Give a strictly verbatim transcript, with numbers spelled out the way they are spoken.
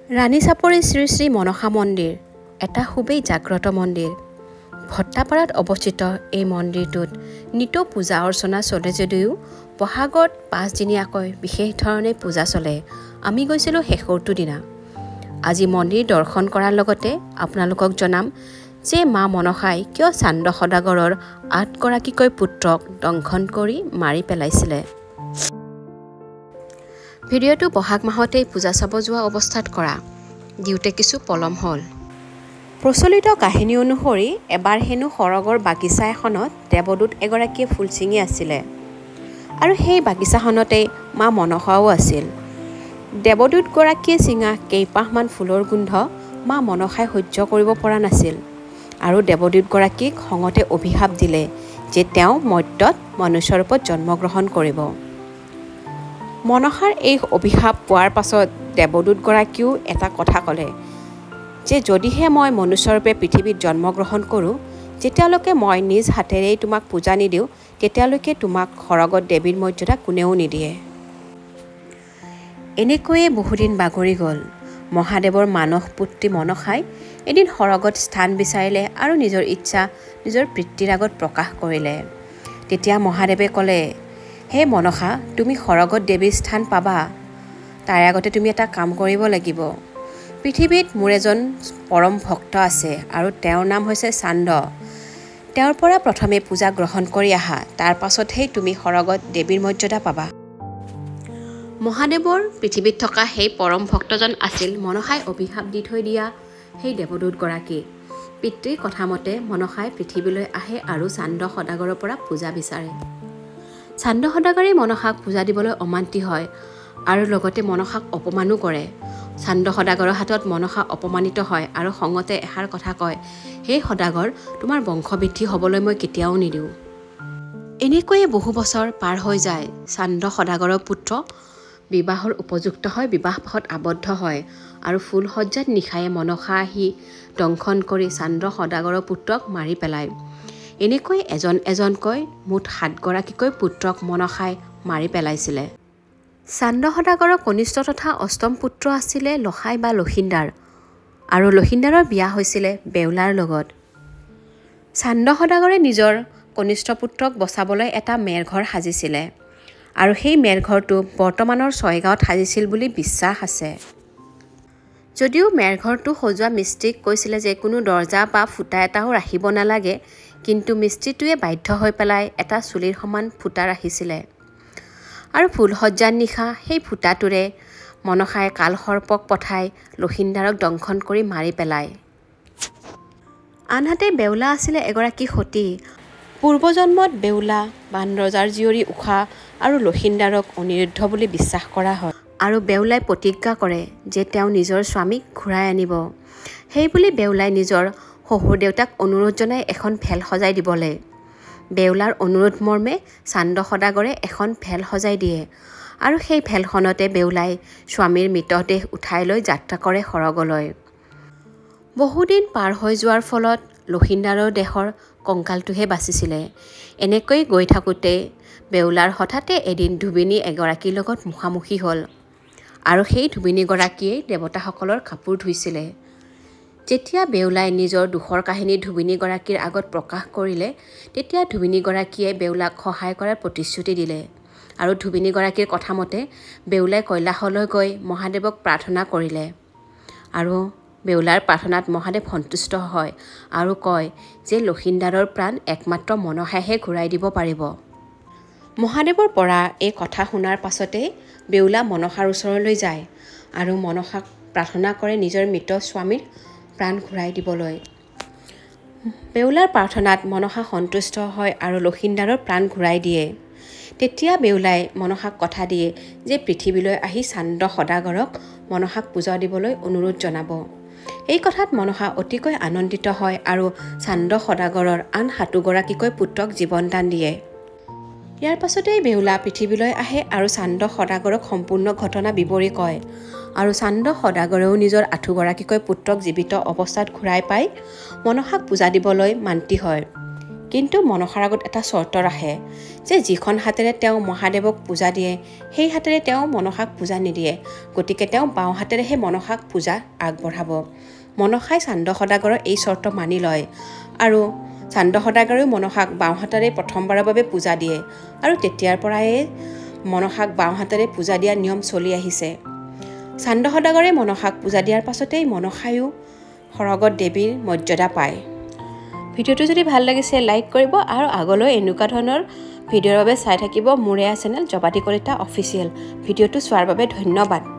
ৰাণীচাপৰি শ্ৰী শ্ৰী মনসা মন্দিৰ এটা খুবেই জাগ্ৰত মন্দিৰ। ভট্টাপাৰাত অৱস্থিত এই মন্দিৰটোত নিতৌ পূজা অৰ্চনা চলে যদিও বহাগত পাঁচদিনীয়াকৈ বিশেষ ধৰণে পূজা চলে। আমি গৈছিলোঁ শেষৰটো দিনা। আজি মন্দিৰ দৰ্শন কৰাৰ লগতে আপোনালোকক জনাম যে মা মনসাই কিয় চান্দ সদাগৰৰ আঠগৰাকীকৈ পুত্ৰক দংশন কৰি মাৰি পেলাইছিলে। ভিডিঅ'টো বহাগ মাহতেই পূজা চাব যোৱা অৱস্থাত কৰা, দিওঁতে কিছু পলম হ'ল। প্ৰচলিত কাহিনী অনুসৰি এবাৰ হেনো সৰগৰ বাগিচা এখনত দেৱদূত এগৰাকীয়ে ফুল ছিঙি আছিলে আৰু সেই বাগিচাখনতেই মা মনসাও আছিল। দেৱদূতগৰাকীয়ে ছিঙা কেইপাহমান ফুলৰ গোন্ধ মা মনসাই সহ্য কৰিব পৰা নাছিল আৰু দেৱদূতগৰাকীক খঙতে অভিশাপ দিলে যে তেওঁ মৰ্ত্যত মনুষ্যৰূপত জন্মগ্ৰহণ কৰিব। মনসাৰ এই অভিশাপ পোৱাৰ পাছত দেৱদূতগৰাকীয়েও এটা কথা ক'লে যে যদিহে মই মনুষ্যৰূপে পৃথিৱীত জন্মগ্ৰহণ কৰোঁ, যেতিয়ালৈকে মই নিজ হাতেৰেই তোমাক পূজা নিদিওঁ তেতিয়ালৈকে তোমাক সৰগত দেৱীৰ মৰ্যাদা কোনেও নিদিয়ে। এনেকৈয়ে বহুদিন বাগৰি গ'ল। মহাদেৱৰ মানস পুত্ৰী মনসাই এদিন সৰগত স্থান বিচাৰিলে আৰু নিজৰ ইচ্ছা নিজৰ পিতৃৰ আগত প্ৰকাশ কৰিলে। তেতিয়া মহাদেৱে ক'লে, হে মনসা, তুমি সৰগত দেৱীৰ স্থান পাবা, তাৰ আগতে তুমি এটা কাম কৰিব লাগিব। পৃথিৱীত মোৰ এজন পৰম ভক্ত আছে আৰু তেওঁৰ নাম হৈছে চান্দ। তেওঁৰ পৰা প্ৰথমে পূজা গ্ৰহণ কৰি আহা, তাৰ পাছতহে তুমি সৰগত দেৱীৰ মৰ্যাদা পাবা। মহাদেৱৰ পৃথিৱীত থকা সেই পৰম ভক্তজন আছিল মনসাই অভিশাপ দি থৈ দিয়া সেই দেৱদূতগৰাকী। পিতৃৰ কথামতে মনসাই পৃথিৱীলৈ আহে আৰু চান্দ সদাগৰৰ পৰা পূজা বিচাৰে। চান্দ সদাগৰে মনসাক পূজা দিবলৈ অমান্তি হয় আৰু লগতে মনসাক অপমানো কৰে। চান্দ সদাগৰৰ হাতত মনসা অপমানিত হয় আৰু খঙতে এষাৰ কথা কয়, হে সদাগৰ, তোমাৰ বংশবৃদ্ধি হ'বলৈ মই কেতিয়াও নিদিওঁ। এনেকৈয়ে বহু বছৰ পাৰ হৈ যায়। চান্দ সদাগৰৰ পুত্ৰ বিবাহৰ উপযুক্ত হৈ বিবাহপাশত আবদ্ধ হয় আৰু ফুলসজ্জাত নিশায়ে মনসা আহি দংশন কৰি চান্দ সদাগৰৰ পুত্ৰক মাৰি পেলায়। এনেকৈ এজন এজনকৈ মুঠ সাতগৰাকীকৈ পুত্ৰক মনসাই মাৰি পেলাইছিলে। চান্দ সদাগৰৰ কনিষ্ঠ তথা অষ্টম পুত্ৰ আছিলে লখাই বা লক্ষীন্দৰ আৰু লক্ষীন্দৰৰ বিয়া হৈছিলে বেউলাৰ লগত। চান্দ সদাগৰে নিজৰ কনিষ্ঠ পুত্ৰক বচাবলৈ এটা মেৰঘৰ সাজিছিলে আৰু সেই মেৰঘৰটো বৰ্তমানৰ ছয়গাঁৱত সাজিছিল বুলি বিশ্বাস আছে। যদিও মেৰঘৰটো সজোৱা মিস্ত্ৰীক কৈছিলে যে কোনো দৰ্জা বা ফুটা এটাও ৰাখিব নালাগে, কিন্তু মিস্ত্ৰীটোৱে বাধ্য হৈ পেলাই এটা চুলিৰ সমান ফুটা ৰাখিছিলে আৰু ফুলসজ্জাৰ নিশা সেই ফুটাটোৰে মনসাই কালসৰ্পক পঠাই লক্ষীন্দৰক দংশন কৰি মাৰি পেলায়। আনহাতে বেউলা আছিলে এগৰাকী সতী। পূৰ্বজন্মত বেউলা বান ৰজাৰ জীয়ৰী ঊষা আৰু লক্ষীন্দৰক অনিৰুদ্ধ বুলি বিশ্বাস কৰা হয় আৰু বেউলাই প্ৰতিজ্ঞা কৰে যে তেওঁ নিজৰ স্বামীক ঘূৰাই আনিব। সেইবুলি বেউলাই নিজৰ শহুৰ দেউতাক অনুৰোধ জনাই এখন ভেল সজাই দিবলৈ। বেউলাৰ অনুৰোধ মৰ্মে চান্দ সদাগৰে এখন ভেল সজাই দিয়ে আৰু সেই ভেলখনতে বেউলাই স্বামীৰ মৃতদেহ উঠাই লৈ যাত্ৰা কৰে সৰগলৈ। বহুদিন পাৰ হৈ যোৱাৰ ফলত লক্ষীন্দৰৰ দেহৰ কংকালটোহে বাচিছিলে। এনেকৈ গৈ থাকোঁতে বেউলাৰ হঠাতে এদিন ধুবিনী এগৰাকীৰ লগত মুখামুখি হ'ল আৰু সেই ধুবিনীগৰাকীয়ে দেৱতাসকলৰ কাপোৰ ধুইছিলে। যেতিয়া বেউলাই নিজৰ দুখৰ কাহিনী ধুবিনীগৰাকীৰ আগত প্ৰকাশ কৰিলে, তেতিয়া ধুবিনীগৰাকীয়ে বেউলাক সহায় কৰাৰ প্ৰতিশ্ৰুতি দিলে আৰু ধুবিনীগৰাকীৰ কথামতে বেউলাই কৈলাশলৈ গৈ মহাদেৱক প্ৰাৰ্থনা কৰিলে আৰু বেউলাৰ প্ৰাৰ্থনাত মহাদেৱ সন্তুষ্ট হয় আৰু কয় যে লক্ষীন্দৰৰ প্ৰাণ একমাত্ৰ মনসাইহে ঘূৰাই দিব পাৰিব। মহাদেৱৰ পৰা এই কথা শুনাৰ পাছতেই বেউলা মনসাৰ ওচৰলৈ যায় আৰু মনসাক প্ৰাৰ্থনা কৰে নিজৰ মৃত স্বামীৰ প্ৰাণ ঘূৰাই দিবলৈ। বেউলাৰ প্ৰাৰ্থনাত মনসা সন্তুষ্ট হয় আৰু লক্ষীন্দৰৰ প্ৰাণ ঘূৰাই দিয়ে। তেতিয়া বেউলাই মনসাক কথা দিয়ে যে পৃথিৱীলৈ আহি চান্দ সদাগৰক মনসাক পূজা দিবলৈ অনুৰোধ জনাব। এই কথাত মনসা অতিকৈ আনন্দিত হয় আৰু চান্দ সদাগৰৰ আন সাতোগৰাকীকৈ পুত্ৰক জীৱনদান দিয়ে। ইয়াৰ পাছতেই বেউলা পৃথিৱীলৈ আহে আৰু চান্দ সদাগৰক সম্পূৰ্ণ ঘটনা বিৱৰি কয় আৰু চান্দ সদাগৰেও নিজৰ আঠোগৰাকীকৈ পুত্ৰক জীৱিত অৱস্থাত ঘূৰাই পাই মনসাক পূজা দিবলৈ মান্তি হয়। কিন্তু মনসাৰ আগত এটা চৰ্ত ৰাখে যে যিখন হাতেৰে তেওঁ মহাদেৱক পূজা দিয়ে সেই হাতেৰে তেওঁ মনসাক পূজা নিদিয়ে, গতিকে তেওঁ বাওঁ হাতেৰেহে মনসাক পূজা আগবঢ়াব। মনসাই চান্দ সদাগৰৰ এই চৰ্ত মানি লয় আৰু চান্দ সদাগৰেও মনসাক বাওঁ হাতেৰে প্ৰথমবাৰৰ বাবে পূজা দিয়ে আৰু তেতিয়াৰ পৰাই মনসাক বাওঁ হাতেৰে পূজা দিয়াৰ নিয়ম চলি আহিছে। চান্দ সদাগৰে মনসাক পূজা দিয়াৰ পাছতেই মনসায়ো সৰগত দেৱীৰ মৰ্যাদা পায়। ভিডিঅ'টো যদি ভাল লাগিছে লাইক কৰিব আৰু আগলৈ এনেকুৱা ধৰণৰ ভিডিঅ'ৰ বাবে চাই থাকিব মোৰ এয়া চেনেল জবাতি কলিতা অফিচিয়েল। ভিডিঅ'টো চোৱাৰ বাবে ধন্যবাদ।